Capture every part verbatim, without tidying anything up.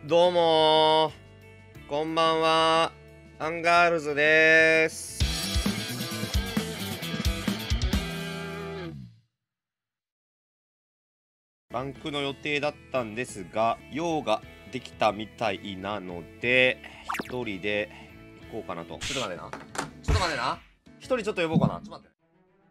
どうもー、こんばんは、アンガールズでーす。バンクの予定だったんですが、用ができたみたいなので、一人で行こうかなと。ちょっと待ってな。ちょっと待ってな。一人ちょっと呼ぼうかな。ちょっと待って。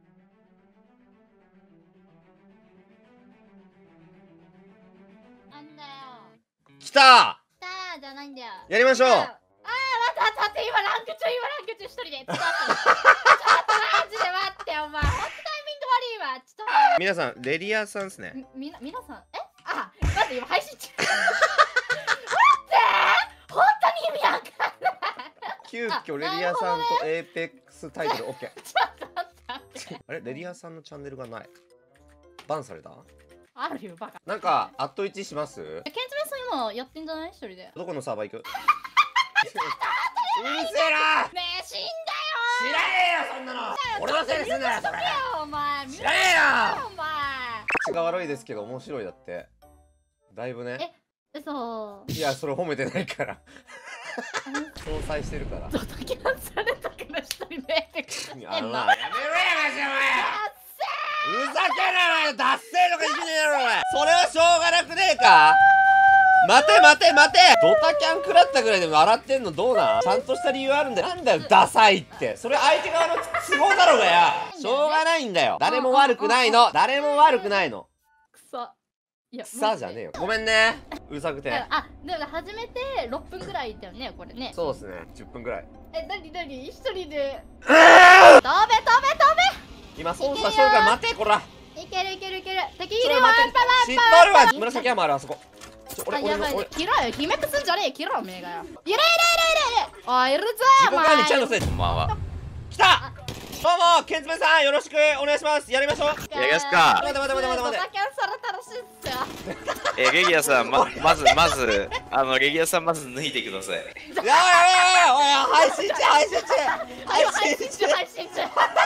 なんだよ。 来た来たじゃないんだよ。 やりましょう。 あー、待って待って待って、今ランク中、今ランク中一人で。ちょっと待って。ちょっとマジで待って、お前。ほんとタイミング悪いわ。ちょっと。 皆さん、レディアさんですね。 み、みな、皆さん、えあ、待って、今配信中。待って、本当に意味わかんない。 急遽レディアさんとエーペックスタイトル OK。 ちょっと待って待って。 あれレディアさんのチャンネルがない。バンされた？ あるよ、バカ。 なんか、アットイチします？ ケンツメさん今やってんじゃない一人で。 どこのサーバー行く？うるせえな！ ねえ、死ん知らねえよ、そんなの！俺のせいですんだよ、それ！ だよ、お前。 知らねえよ！ お前。 口が悪いですけど、面白いだって。だいぶね。 嘘。 いや、それ褒めてないから。搭載してるから。 ドタキャンされたから一人でエペックスしてんの。 あのな、やめろや、マジでお前！ふざけんなよ、お前！ダッセーのかいじめねえろ、お前！それはしょうがなくねえか？待て待て待て！ドタキャン食らったぐらいで笑ってんのどうなん？ちゃんとした理由あるんだよ。なんだよ、ダサいって。それ相手側の都合だろうがや！しょうがないんだよ。誰も悪くないの。誰も悪くないの。 くそ。いや、 さあじゃねえよ。ごめんね。うるさくて。 あ、でも始めてろっぷんぐらいだよね、これね。 そうですね。じゅっぷんぐらい。 え、なになに一人で。飛べ飛べ飛べ。 今操作しとるから待て、こら。 いけるいけるいける。敵いちょるわ。 待って。知っとるわ。紫山あるあそこ。ちょ、俺、 あ、 俺、 やばいね俺。。 切ろよ。姫くすんじゃねえ。切ろおめえがよ。いるいるいるいるいる。あ、いるぞ自己お前。 管理ちゃんのせい。こんばんは。来た。どうも、ケンツメさん、よろしくお願いします。やりましょう。 やりますか。 待て待て待て待て待て。 ドタキャンされたらしいっすよ。 えー、レギアさん、ま、まず、まず、あの、レギアさん、まず脱いでください。 やばいやばいやばい、おい、配信中、配信中。 配信中配信中。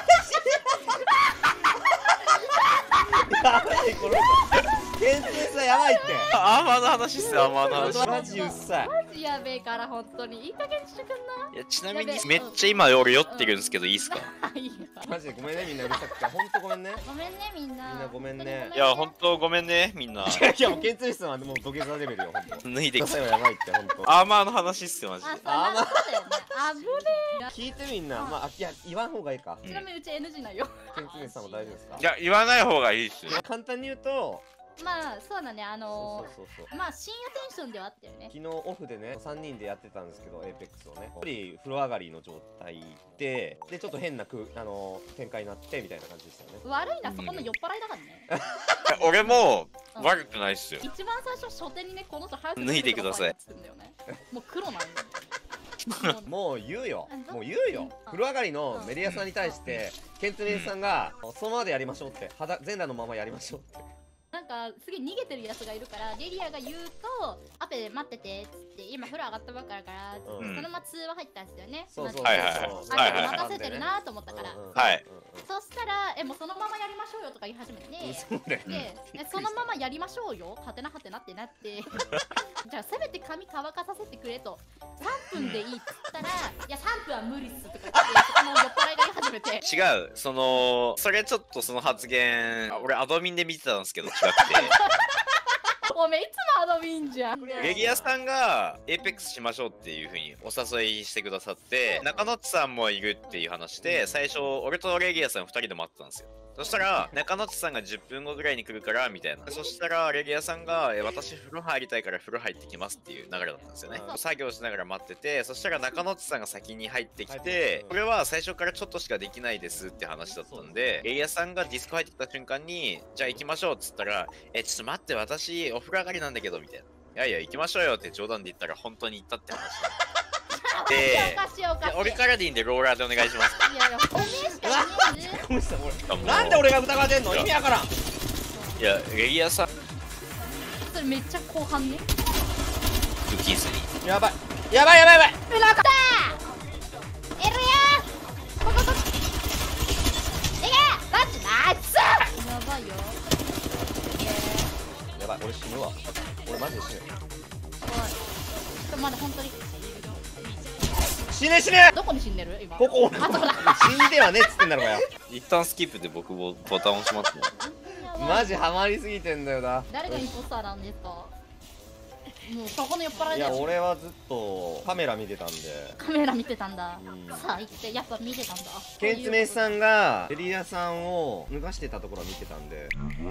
やばい、この人。ケンツメさん、やばいって。 アーマーの話っすよ、アーマーの話。 マジうっさい。 マジやべえから本当にいい加減にしてくんな。 いや、ちなみに、めっちゃ今、俺酔ってるんですけど、いいっすか？ いいよ。 マジでごめんね、みんなうるさくて。ほんとごめんね。 ごめんねみんな。 みんなごめんねいや、ほんとごめんね、みんな。 いやいや、もうケンツメさんはもう土下座レベルよ、ほんと。 脱いでください。 ダサいはやばいって、ほんと。 アーマーの話っすよ、マジで。 あ、そうなんだよね。あぶね聞いてみんな。まあ、いや、言わん方がいいか。 え。ちなみにうち エヌジー ないよ。 ケンツメさんも大丈夫ですか？ いや、言わない方がいいっすよ。 簡単に言うと、 まあそうだね、あのそうそうそうそう。 まあ深夜テンションではあったよね。 昨日オフでね、さんにんでやってたんですけど、エーペックスをね。一人風呂上がりの状態で、で、ちょっと変なく、あのー、展開になってみたいな感じでしたよね。 悪いな、そこの酔っ払いだからね。 俺も、悪くないっすよ。 一番最初初手にね、この人早く脱いでくださいっつってんだよね。もう黒なんだよ。 もう言うよ。もう言うよ。 うん風呂上がりのメディアさんに対して、ケンツメさんが、そのままでやりましょうって。肌全裸のままやりましょうって。 なんかすげえ逃げてるやつがいるから、レリアが言うと「アペで待ってて」っつって「今風呂上がったばっかだから」 うんそのまま通話入ったんですよね。 そうそうそう。 はいはいはいあれ待たせてるなと思ったから、 はい。 そしたら「えもうそのままやりましょうよ」とか言い始めて、 そうだよね。 でえそのままやりましょうよはてなはてなってなってじゃあせめて髪乾かさせてくれとさんぷんでいいっつったら「いやさんぷんは無理っす」とか言ってその酔っ払いが言い始めて違う、その、それちょっとその発言、俺アドミンで見てたんですけど、違くて。 おめえいつもアドミンじゃん。 レギアさんがエーペックスしましょうっていう風にお誘いしてくださって、中野さんもいるっていう話で、最初俺とレギアさんふたりで待ってたんですよ。そしたら中野さんがじゅっぷんごぐらいに来るからみたいな。そしたらレギアさんが「え私風呂入りたいから風呂入ってきます」っていう流れだったんですよね。 うん作業しながら待ってて、そしたら中野さんが先に入ってきて、これは最初からちょっとしかできないですって話だったんで、レギアさんがディスコ入ってきた瞬間に「じゃあ行きましょう」っつったら「えちょっと待って私お風呂上がりなんだけど」みたいな。いやいや行きましょうよって冗談で言ったら本当に行ったって話で、 おかしいおかしい。 俺からでいいんでローラーでお願いします。 いやいや、おめえしかいねえぜ。 ごめんなさい、俺。なんで俺が疑われてんの？意味わからん。 いや、レギアさんそれめっちゃ後半ね。 クッキーズにやばい。やばいやばいやばい。 うなかったいるよここここいけマジナイスやばいよ。 やばい、俺死ぬわ。俺マジで死ぬ。 おいまだ本当に死ね死ね。 どこに死んでる今。 ここあ、そこだ。 死んではねっつってんだろうがよ。 一旦スキップで僕もボタン押しますね。 マジハマりすぎてんだよな。 誰がインポスターなんですか。もうそこの酔っ払いいやだよ。 俺はずっとカメラ見てたんで。 カメラ見てたんだ。 うんさあ行ってやっぱ見てたんだ。 ケンツメイさんがエリアさんを脱がしてたところを見てたんで。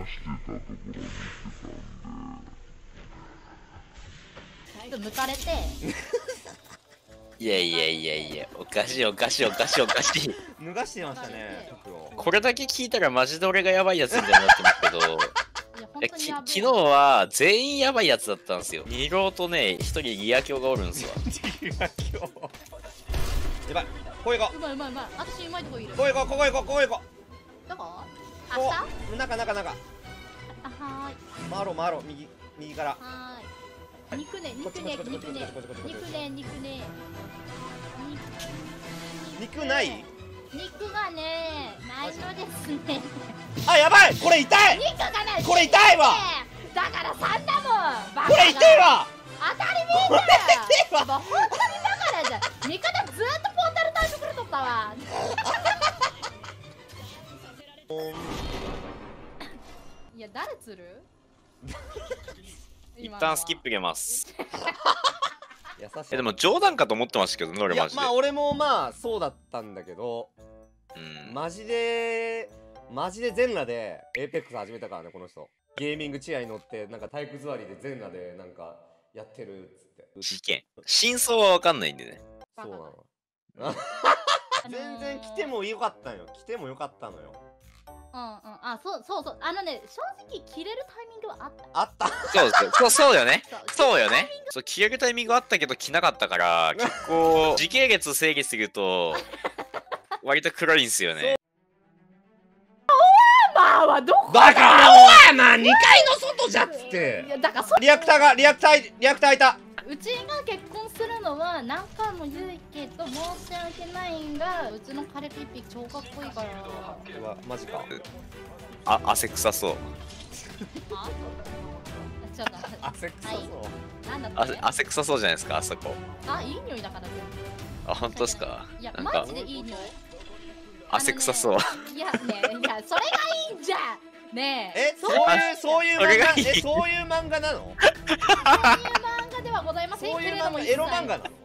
抜かれて。 いやいやいやいや、おかしいおかしいおかしいおかしい。 脱がしてましたね服を。 これだけ聞いたらマジで俺がやばいやつみたいになってますけど、 いや本いや当にやべえき昨日は全員やばいやつだったんですよ。二郎とね、一人ギア強がおるんですわ。 やばい。ここ行こうまいうまいうまい。私うまいとこいる。 う。ここ行こうここ行こうここ行こどこ？ う。 あ、 こ下？ う中中中。 あ、はーい。 回ろう回ろう右右から。 はーい。肉ね肉ね肉ね肉ね肉ね。 肉ない？ 肉がねないのですね。 あやばいこれ痛い。 肉がない。 これ痛いわ。 だからさんだもん。バカがこれ痛いわ。 当たり前だよ。 痛いわ。 もう本当にだからじゃん。味方ずーっとポータルタイムくれとったわ。いや誰釣る？ 一旦スキップ入れます。 優しい。 えでも冗談かと思ってましたけどね、俺マジで。 いやまあ俺もまあそうだったんだけど、 うん、 マジでマジで全裸でエーペックス始めたからねこの人。ゲーミングチェアに乗ってなんか体育座りで全裸でなんかやってるっつって。 事件。真相はわかんないんでね。 そうなの。全然来てもよかったのよ。来てもよかったのよ。 うんうん、あ、そうそうそう、あのね、正直切れるタイミングはあった。 あった。 そうそうそうそうよね。 そうそうよね。そう消えるタイミングあったけど着なかったから結構時系列整理すると割と黒いんすよね。 まあはどこバカおいまあにかいの外じゃっつっいて。 やだからそリアクターがリアクターリアクターいた。 うちが結婚するのは何回も言うけど申し訳ないんが、うちの彼ピピ超かっこいいから。 うわマジか。 あ汗臭そう。 あちょっと待って汗臭そう。 なんだあって汗臭そうじゃないですかあそこ。 あ、いい匂いだから全部。 あ本当ですか。 いやなんかマジでいい匂い。 汗臭そう。 いやね、いやそれがいいんじゃんねえ。 えそういうそういうそれがいい漫画えそういう漫画なの？ そういう漫画ではございませんそういう漫画けれども、 エロ漫画なの？